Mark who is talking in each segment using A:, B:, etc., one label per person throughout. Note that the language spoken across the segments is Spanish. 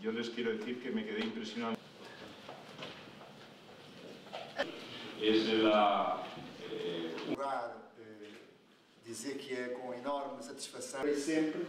A: yo les quiero decir que me quedé impresionado. Es la...
B: dizer que é com enorme satisfação sempre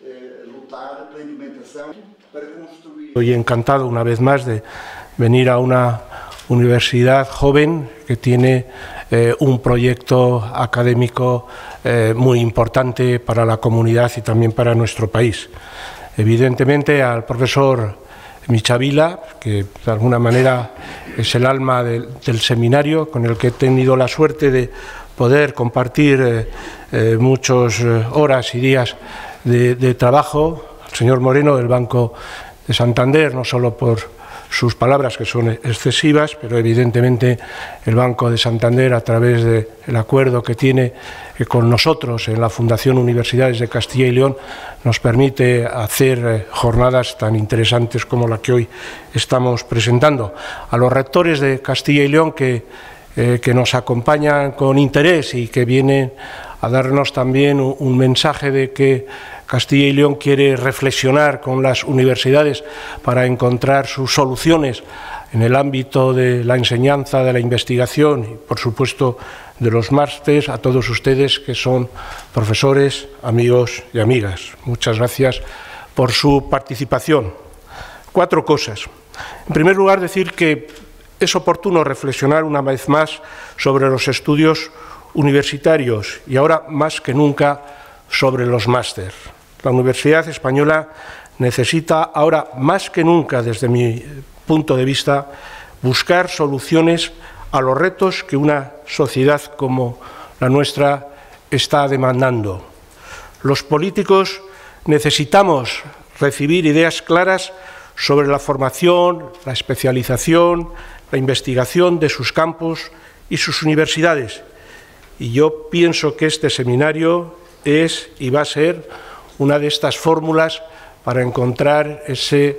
B: lutar pela implementação para construir.
C: Estoy encantado una vez más de venir a una universidad joven que tiene un proyecto académico muy importante para la comunidad y también para nuestro país. Evidentemente al profesor Michavila, que de alguna manera es el alma del seminario, con el que he tenido la suerte de poder compartir muchas horas y días de trabajo, al señor Moreno del Banco de Santander, no solo por sus palabras que son excesivas, pero evidentemente el Banco de Santander, a través del acuerdo que tiene con nosotros en la Fundación Universidades de Castilla y León, nos permite hacer jornadas tan interesantes como la que hoy estamos presentando. A los rectores de Castilla y León que nos acompañan con interés y que vienen a darnos también un mensaje de que Castilla y León quiere reflexionar con las universidades para encontrar sus soluciones en el ámbito de la enseñanza, de la investigación y, por supuesto, de los másteres. A todos ustedes que son profesores, amigos y amigas, muchas gracias por su participación. 4 cosas. En primer lugar, decir que es oportuno reflexionar una vez más sobre los estudios universitarios y ahora más que nunca sobre los másteres. La Universidad Española necesita ahora más que nunca, desde mi punto de vista, buscar soluciones a los retos que una sociedad como la nuestra está demandando. Los políticos necesitamos recibir ideas claras sobre la formación, la especialización, la investigación de sus campos y sus universidades. Y yo pienso que este seminario es y va a ser una de estas fórmulas para encontrar ese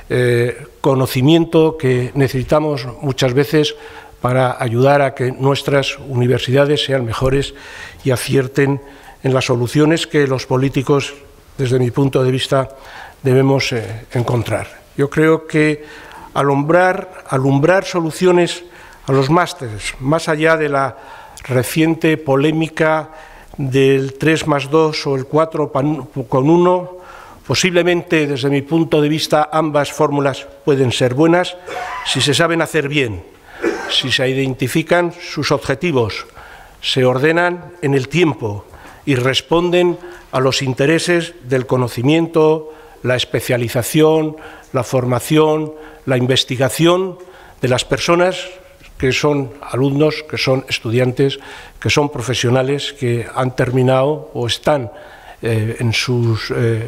C: conocimiento que necesitamos muchas veces para ayudar a que nuestras universidades sean mejores y acierten en las soluciones que los políticos, desde mi punto de vista, debemos encontrar. Yo creo que alumbrar soluciones a los másteres, más allá de la reciente polémica del 3+2 o el 4+1, posiblemente desde mi punto de vista ambas fórmulas pueden ser buenas si se saben hacer bien, si se identifican sus objetivos, se ordenan en el tiempo y responden a los intereses del conocimiento, la especialización, la formación, la investigación de las personas que son alumnos, que son estudiantes, que son profesionales que han terminado o están en su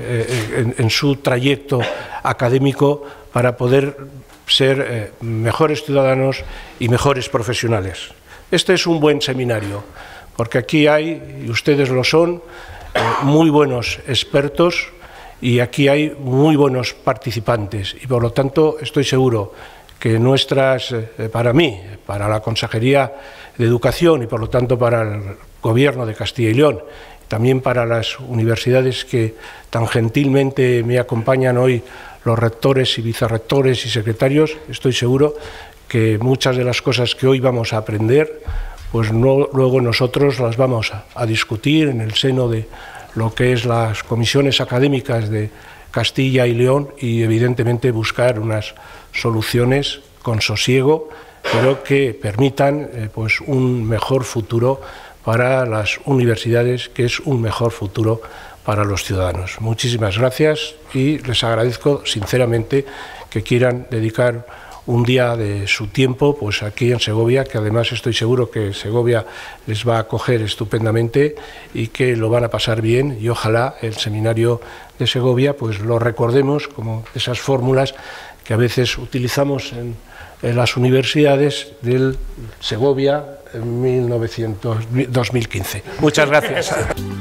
C: trayecto académico para poder ser mejores ciudadanos y mejores profesionales. Este es un buen seminario, porque aquí hay, y ustedes lo son, muy buenos expertos y aquí hay muy buenos participantes y por lo tanto estoy seguro que para mí, para la Consejería de Educación y por lo tanto para el Gobierno de Castilla y León, también para las universidades que tan gentilmente me acompañan hoy, los rectores y vicerrectores y secretarios, estoy seguro que muchas de las cosas que hoy vamos a aprender, pues luego nosotros las vamos a discutir en el seno de lo que es las comisiones académicas de Castilla y León y evidentemente buscar unas soluciones con sosiego, pero que permitan pues un mejor futuro para las universidades, que es un mejor futuro para los ciudadanos. Muchísimas gracias y les agradezco sinceramente que quieran dedicar un día de su tiempo pues aquí en Segovia, que además estoy seguro que Segovia les va a acoger estupendamente y que lo van a pasar bien, y ojalá el seminario de Segovia pues lo recordemos como esas fórmulas que a veces utilizamos en las universidades del Segovia en 2015. Muchas gracias.